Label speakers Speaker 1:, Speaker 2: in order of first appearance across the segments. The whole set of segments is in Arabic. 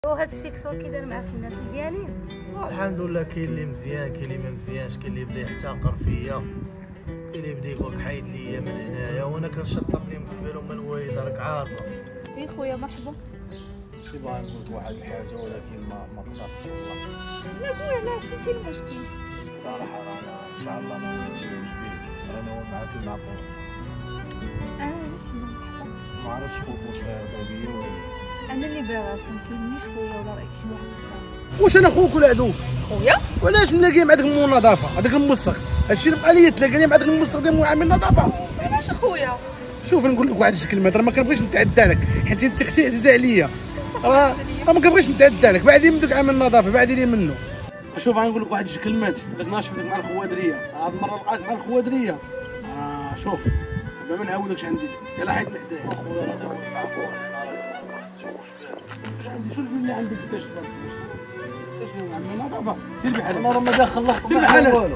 Speaker 1: وهاد السيكسور كي داير معاك الناس مزيانين؟
Speaker 2: الحمد لله، كاين اللي مزيان كاين اللي ما مزيانش، كاين اللي بدا يحتقر فيا، كاين اللي بدا يقول لك حيد ليا من هنايا وانا كنشطب ليه بالنسبه لهم الوالده راك عارفه.
Speaker 3: اي خويا مرحبا.
Speaker 2: شي باغي نقول لك واحد الحاجه ولكن ما قدرتش والله.
Speaker 3: لا قول علاش فين كاين المشكل؟
Speaker 2: صراحه رانا ان شاء الله ما نمشيوش بيه، رانا هو معاك المعقول.
Speaker 3: علاش مرحبا؟
Speaker 2: ما عرفتش خوك واش غيرضى بيا ولا
Speaker 3: انا اللي باغاك، ما كاينش خويا ولا رايك شي واحد اخر.
Speaker 4: واش انا خوك ولا عدوك؟
Speaker 3: خويا
Speaker 4: وعلاش ملاقي مع داك مول النظافه هذاك الموسخ؟ هادشي اللي بقى ليا تلاقاني مع داك الموسخ ديال معامل النظافه.
Speaker 3: علاش اخويا؟
Speaker 4: شوف نقول لك واحد الكلمات، راه ما كنبغيش نتعدى لك حيت انت اختي عزيزه عليا، راه ما كنبغيش نتعدى لك. بعدي من دوك عامل النظافه بعدي لي منه. شوف غنقول لك واحد الكلمات، داك النهار شفتك مع الخوادريه، هاد المره لقاك مع الخوادريه، شوف دابا ما نعاودكش عندي، يلاه حيد من حدايا.
Speaker 2: خويا رانا هو المعقول،
Speaker 4: شوف اللي عندك باش شنو عامل النظافه، سير بحالك.
Speaker 2: انا راه ما داخل لا
Speaker 4: سير بحالك والو.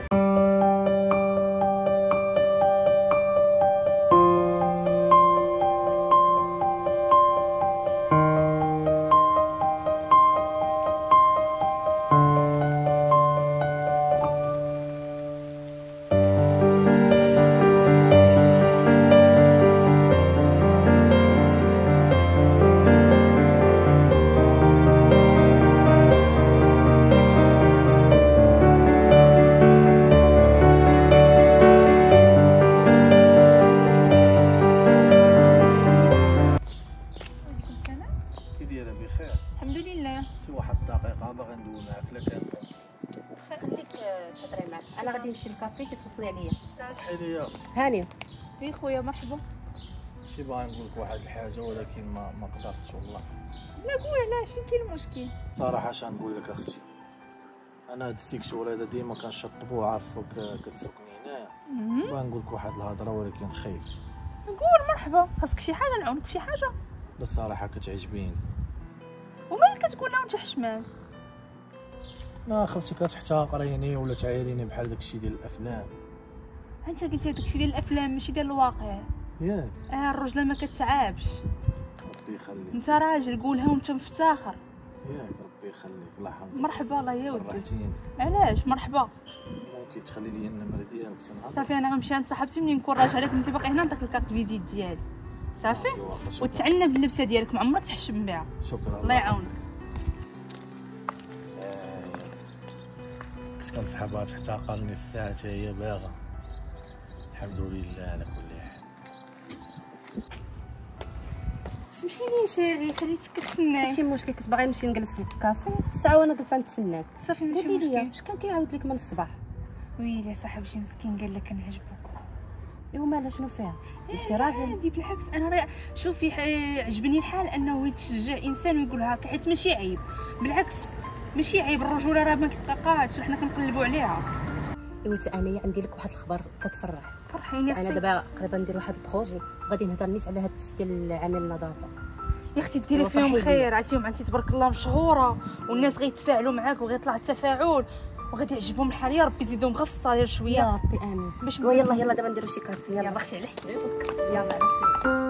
Speaker 2: بخير.
Speaker 3: الحمد لله.
Speaker 2: شي واحد الدقيقه باغي ندوي معاك لا كان
Speaker 1: خليك تهضري معاك، انا غادي نمشي للكافي تتوصلي عليا.
Speaker 2: صحي لي يا اختي.
Speaker 1: هانيه.
Speaker 3: اي خويا مرحبا.
Speaker 2: شي باغي نقول لك واحد الحاجه ولكن ما قدرتش والله.
Speaker 3: لا قول علاش فين كاين المشكل؟
Speaker 2: صراحه اش نقول لك اختي، انا هاد السيكسور هذا ديما كنشطبو عارفك كتسوقني هنايا. باغي نقول لك واحد الهضره ولكن خايف.
Speaker 3: قول مرحبا، خاصك شي حاجه نعاونك بشي حاجه؟
Speaker 2: لا الصراحه كتعجبيني.
Speaker 3: ومالك كتقول لا وانت حشمان؟
Speaker 2: لا خفتك كتحتقريني ولا تعايريني بحال داكشي ديال الافلام.
Speaker 3: انت قلتي داكشي ديال الافلام ماشي ديال الواقع.
Speaker 2: ياك
Speaker 3: الرجله ما كتعابش.
Speaker 2: ربي يخليك.
Speaker 3: انت راجل قولها وانت مفتخر.
Speaker 2: ياك ربي يخليك الله يحفظك.
Speaker 3: مرحبا الله يا ودي.
Speaker 2: فرحتيني.
Speaker 3: علاش مرحبا؟
Speaker 2: ممكن تخلي لي النمره ديالك سنهار.
Speaker 3: صافي انا غنمشي عند صاحبتي منين نكون راجعه لك انت باقي هنا نعطيك الكارت فيزيت ديالي صافي. وتعنى باللبسه ديالك ما عمرك تحشم بها.
Speaker 2: شكرا
Speaker 3: الله يعاونك.
Speaker 2: كنت كنصحبها تحتقرني الساعه حتى هي باغا. الحمد لله على كل حال.
Speaker 3: سمحي لي شيري خليتك كتسناي.
Speaker 1: ماشي مشكل، كنت باغي نمشي نجلس في الكافي الساعه وانا جلست نتسناك.
Speaker 3: صافي ماشي
Speaker 1: قولي لي
Speaker 3: مشكل.
Speaker 1: اش كان كيعاود لك من الصباح؟
Speaker 3: ويلي صاحبي شي مسكين قال لك كنعجبو.
Speaker 1: ايوا مالها شنو فيها؟ ماشي راجل.
Speaker 3: عادي بالعكس انا راه شوفي عجبني الحال انه يتشجع انسان ويقول هكا حيت ماشي عيب، بالعكس ماشي عيب. الرجوله راه ما كتبقاش حنا كنقلبوا عليها.
Speaker 1: ايوا انا عندي لك واحد الخبر كتفرح.
Speaker 3: فرحيني
Speaker 1: انا
Speaker 3: اختي.
Speaker 1: دابا قريبا ندير واحد البروجي غادي نهضر نيت على هاد الشيء ديال عامل النظافه.
Speaker 3: يا اختي ديري
Speaker 1: أيوا
Speaker 3: فيهم
Speaker 1: فرحي
Speaker 3: خير، عرفتيهم انت تبارك الله مشهوره والناس غيتفاعلوا معاك وغيطلع التفاعل وغادي يعجبهم الحال. يا ربي زيدهم غير في الصالير شويه.
Speaker 1: يا ربي امين.
Speaker 3: باش
Speaker 1: يلا دابا نديرو شي كافي.
Speaker 3: يلا اختي على حسابك.
Speaker 1: يلا على خير.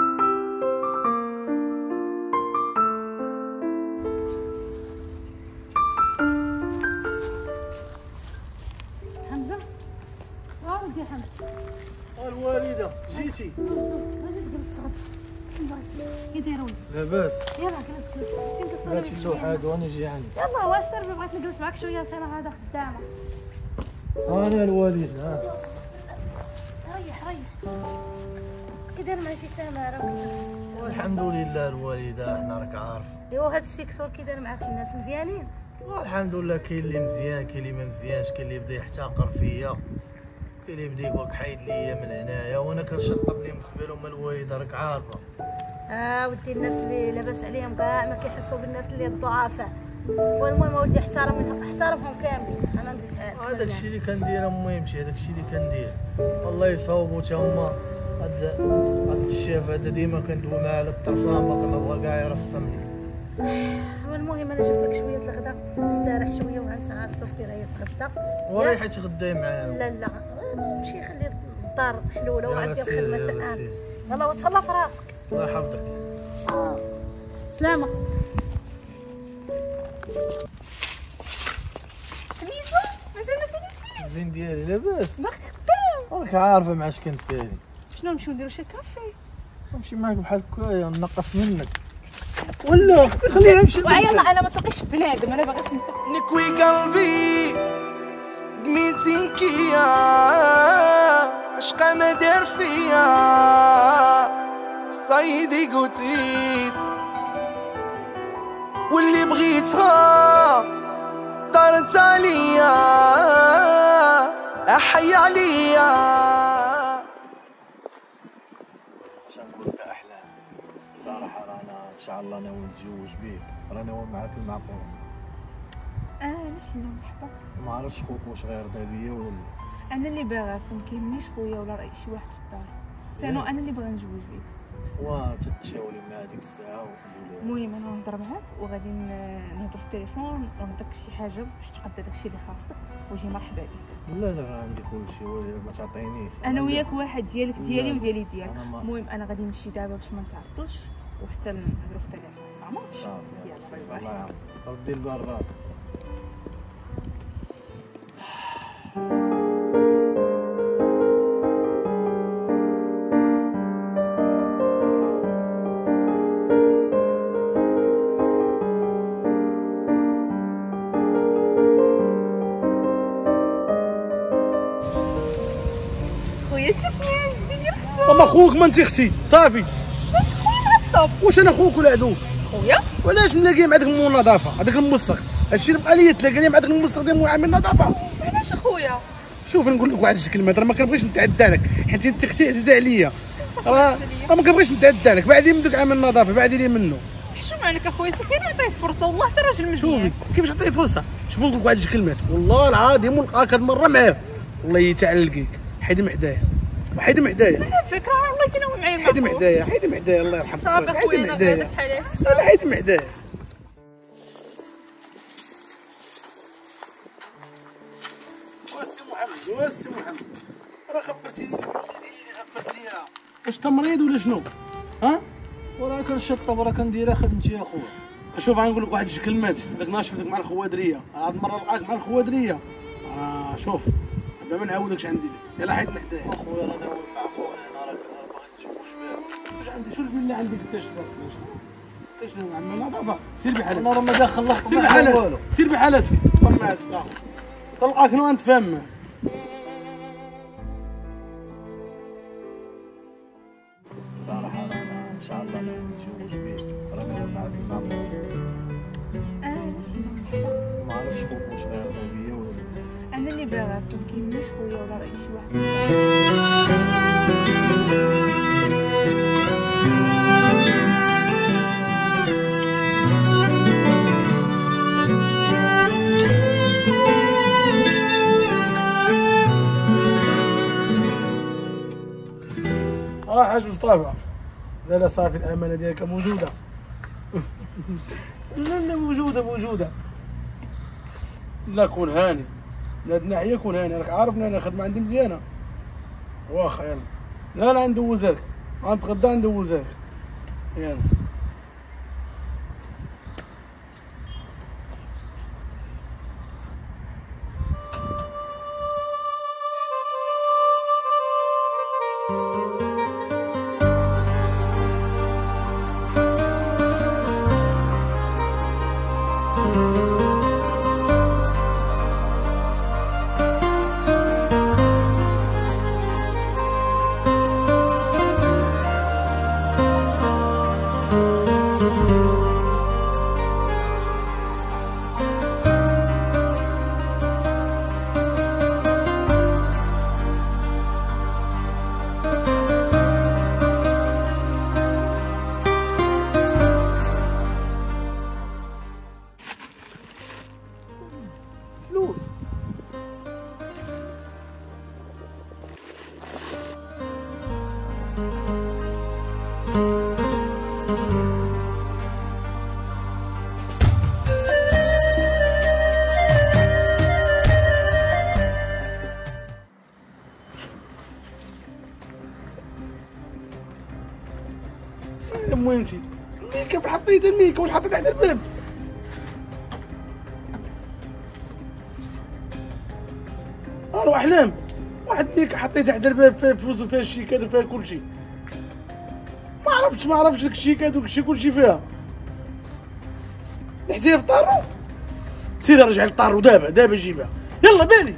Speaker 5: حمزة ودي حمزة
Speaker 2: الوالده جيتي؟
Speaker 5: اجي تجلس كي دايروا
Speaker 2: لاباس.
Speaker 5: يلا جلس ماشي نقصر
Speaker 2: هاتي اللوحه وانا جي عندي.
Speaker 5: يلا واسر بغيت نجلس معاك شويه انا هذا خدامه.
Speaker 2: انا الوالد
Speaker 5: ريح كي داير مع شي تماره؟
Speaker 2: الحمد لله الوالده، احنا راك عارف.
Speaker 1: ايوا هاد السيكسور كي داير معاك الناس مزيانين؟
Speaker 2: الحمد لله، كاين اللي مزيان كاين اللي ما مزيانش، كاين اللي بدا يحتقر فيا، كاين اللي بدا يقول لك حيد ليا من هنايا وانا كنشطب ليه بالنسبه لهم الوالده راك عارفه.
Speaker 1: ودي الناس اللي لاباس عليهم كاع ما كيحسوا بالناس اللي الضعفاء. والمهم ولدي احترمهم كاملين. انا نديت
Speaker 2: هذاك الشيء اللي كندير امي يمشي، هذاك الشيء اللي كندير والله يصاوبوا تا هما. هاد الشاف هذا ديما كندوي معاه على الطرسان باقي ما بغا كاع يرسمني.
Speaker 1: المهم انا جبت لك شويه الغدا تستريح شويه وانت عارف كي راهي تغدى.
Speaker 2: وريحه تغداي معايا.
Speaker 1: لا نمشي خلي الدار حلوله وعندي الخدمه تاعنا. يلا وتهلا في راسك.
Speaker 2: الله يحفظك.
Speaker 5: سلامه.
Speaker 3: ليزا مازال ما ساليتيش.
Speaker 2: الزين ديالي لاباس؟
Speaker 3: باقي خدام.
Speaker 2: راك عارفه مع اش كنسالي.
Speaker 3: شنو نمشيو نديرو شي كافي؟
Speaker 2: نمشي معاك بحال هكايا نقص منك ولا خلينا نمشي.
Speaker 3: ويلا انا ما ساقيش بنادم، انا باغي نسافر.
Speaker 2: نكوي قلبي بميتين كيا عشقا ما دار فيا صيدي قوتيت واللي بغيتها دارت عليا احي عليا. اش نقول لك احلام صراحه رانا ان شاء الله ناوي نتزوج بيك، رانا ناوي معاك المعقول.
Speaker 3: علاش لا مرحبا.
Speaker 2: ما عرفتش خوك واش غيرضى بيا ولا لا.
Speaker 3: انا اللي باغاك، ما كيهمنيش خويا ولا راي شي واحد في الدار، سينو انا اللي باغا نتزوج بيك.
Speaker 2: وا تتشاولي مع هذيك الساعه وتقولي
Speaker 3: المهم انا نهضر معاك وغادي نهضر في التليفون ونعطيك شي حاجه باش تقضي داكشي اللي خاصك وجي مرحبا بك.
Speaker 2: لا لا عندي كلشي ولي ما تعطينيش.
Speaker 3: انا وياك واحد، ديالك ديالي
Speaker 2: لا.
Speaker 3: وديالي ديالك.
Speaker 2: أنا ما-
Speaker 3: المهم انا غادي نمشي دابا باش ما نتعطلش وحتى نهضروا في التليفون. صافي
Speaker 2: صافي
Speaker 3: يلا باي باي.
Speaker 2: الله يعاونك ردي البال راسك.
Speaker 3: خويا سفيان زير اختو.
Speaker 4: اما خوك ما انت اختي صافي.
Speaker 3: الصوب
Speaker 4: واش انا خوك ولا عدوك؟
Speaker 3: خويا
Speaker 4: وعلاش ملاقي مع داك مول النظافه هذاك الموسخ؟ هادشي اللي بقى لي تلاقاني مع داك الموسخ ديال معامل النظافه.
Speaker 3: علاش خويا؟
Speaker 4: شوف نقول لك واحد الكلمات، راه ما كنبغيش نتعدى لك حيت انت اختي عزيزه عليا. راه ما كنبغيش نتعدى لك، بعدي من دوك عامل النظافه بعدي لي منه.
Speaker 3: شنو معناك اخويا سفيان؟ عطيه فرصه والله حتى راجل
Speaker 4: شوفي
Speaker 3: مزيان.
Speaker 4: كيفاش عطيه فرصه. شوف نقول لك واحد الكلمات والله العظيم ولقاك هاد المره معاه والله يتعلقيك. حيدي من حدايا حيدي من حدايا
Speaker 3: على فكره والله تناوي معايا.
Speaker 4: حيدي من حدايا حيدي من حدايا الله يرحمك.
Speaker 3: صافي
Speaker 4: حيدي
Speaker 3: خويا
Speaker 4: من
Speaker 3: انا
Speaker 4: حدايا.
Speaker 3: غادا في حالات.
Speaker 4: لا حيدي من حدايا. واسي محمد واسي محمد راه خبرتيني خبرتيها واش تمريض ولا شنو؟ ها؟
Speaker 2: وراه كنشطب وراه كنديرها خدمتي يا خويا.
Speaker 4: شوف غنقول لك واحد الكلمات، هذاك نهار شفتك مع الخوادريه، هاد المره لقاك مع الخوادريه. شوف دابا ما نعاودكش عندي يلا حيد من حدايا.
Speaker 2: اخويا راه ناوي معقول انا راك باغي نتزوج بها.
Speaker 4: واش عندي؟ شوف بالله عندك قداش قداش عمل نظافه. سير بحالك
Speaker 2: انا راه ما داخل لا
Speaker 4: سير بحالاتك سير بحالاتك طمعت تلقاك نو انت فاهم.
Speaker 2: صراحه رانا ان شاء الله ناوي نتزوج بيك، راه ناوي معاك المعقول.
Speaker 3: علاش لا مرحبا.
Speaker 2: ما عرفتش خوك واش غيرضى بيا ولا لا.
Speaker 3: انا اللي باغاك، ما كيهمنيش خويا ولا راي شي واحد في الدار.
Speaker 4: حاج مصطفى لا لا صافي الامانه ديالك موجوده. لا لا موجوده. لا كون هاني من هاد الناحيه كون هاني، راك عارفني انا الخدمه عندي مزيانه. واخا يلا لا ندوزها لك غنتغدى ندوزها لك يلا. فلوس المهم شي الميكا حطيت الميكا واش حطيت تحت الباب. والو احلام. واحد ميك حطيت تحت الباب فيها الفلوس وفيها الشيكات وفيها كلشي. ما عرفتش داك الشيكات وداك الشيء كلشي فيها. نحتيها في طارو. سير رجع للطارو دابا جيبها. يلا بالي.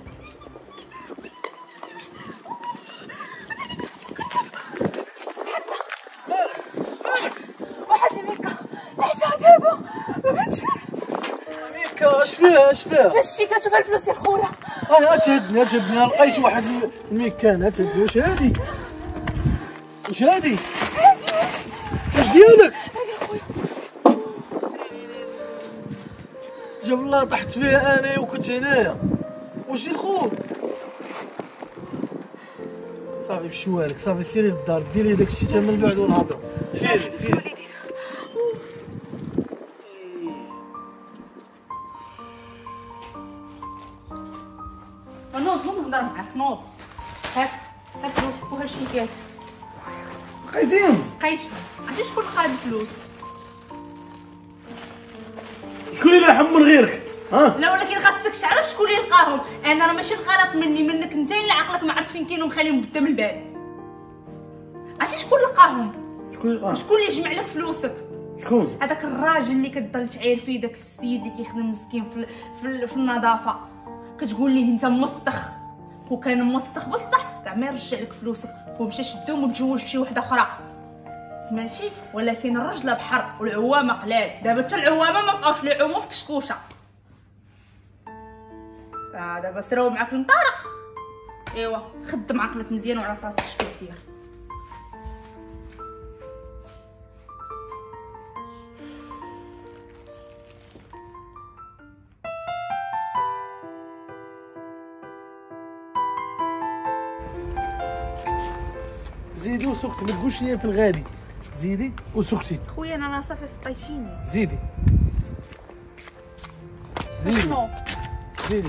Speaker 3: واحد الميكا لقيتها دابا ما بانش
Speaker 2: ميكا اش فيها
Speaker 3: فاش الشيكات وفيها الفلوس ديال خويا.
Speaker 2: تهدني لقيت واحد الميكان. تهدني واش هادي واش ديالك؟ جاب الله طحت فيها انا وكنت هنايا. واش ديال خوك؟ صافي بشوالك صافي سيري للدار ديري داك الشيء تا من بعد ونهضروا. سيري
Speaker 3: نوض نهضر معاك نوض. هاك فلوس وها الشيكات
Speaker 4: لقيتيهم؟
Speaker 3: لقيتهم. عرفتي شكون لقى الفلوس؟
Speaker 4: شكون اللي لاحم من غيرك؟ ها؟
Speaker 3: لا ولكن خاصك تعرف شكون اللي لقاهم. انا راه ماشي الغلط منك انت اللي عقلك ما عرفت فين كاينهم خليهم قدام الباب. عرفتي شكون لقاهم؟ شكون اللي جمع لك فلوسك؟
Speaker 4: شكون؟
Speaker 3: هذاك الراجل اللي كتضل تعاير فيه، داك السيد اللي كيخدم مسكين في النظافه. كتقول ليه انت موسخ، وكان موسخ بصح كاع ما يرجع لك فلوسك ومشى شدهم وتزوج بشي وحده اخرى. سمعتي؟ ولكن الرجله بحر والعوامه قلال. دابا حتى العوامه ما بقاوش لي يعوموا في كشكوشه. دابا سراو معاك المطارق. ايوا خدم عقلك مزيان وعرف راسك اش كدير.
Speaker 4: زيدي وسكتي، ما تقولش لي في الغادي. زيدي وسكتي.
Speaker 3: خويا انا صافي سطيتيني.
Speaker 4: زيدي
Speaker 3: شنو؟
Speaker 4: زيدي.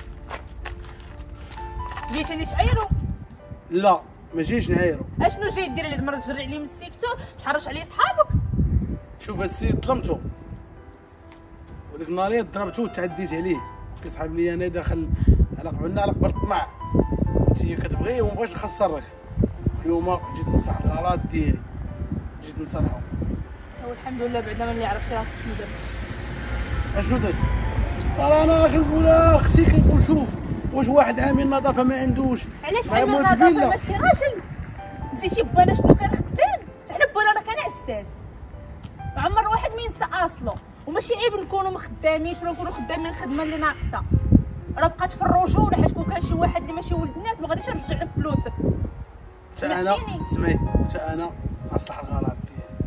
Speaker 3: جيتيني تعايرو؟
Speaker 4: لا ما جيش نعايرو.
Speaker 3: اشنو جاي دير لي المرة تجري عليه من السيكتو تحرش عليه صحابك؟
Speaker 4: شوف هاد السيد ظلمتو، وديك النهاريه ضربتو وتعديت عليه. كيصحاب لي انا داخل على قبلنا على قبل الطمع. انت كتبغيه وما بغيتش نخسرك. اليوم جيت نصلح الغلط ديالي، جيت نصلحو.
Speaker 3: والحمد لله بعدا ملي عرفتي راسك شنو درتي.
Speaker 4: اشنو درت؟ انا كنقول اختي، كنقول شوف واش واحد عامل نظافه ما عندوش.
Speaker 3: علاش عامل نظافه ماشي راجل؟ نسيتي بانا شنو كان خدام؟ على بانا راه كان عساس. عمر واحد ما ينسى اصلو، وماشي عيب نكونوا مخدامينش ولا نكونوا خدامين خدمه اللي ناقصه. راه بقات في الرجوله، حيت كون كان شي واحد اللي ماشي ولد الناس ما غاديش يرجع لك فلوسك.
Speaker 4: انا سمعي، انا اصلح الغلط ديالي.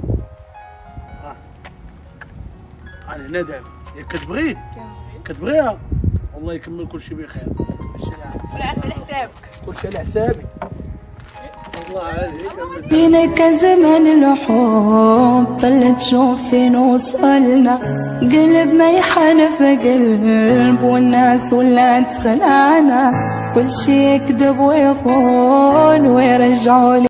Speaker 4: انا هنا دابا ياك كتبغيها والله يكمل كلشي بخير. هادشي اللي عارف.
Speaker 3: بالعافيه على حسابك.
Speaker 4: كلشي على حسابي.
Speaker 2: الله عليك.
Speaker 6: فينك زمن الحب طلت تشوف فين وصلنا. قلب ما يحنف قلب والناس ولا تخلعنا. كل شي يكذب ويخون ويرجعوا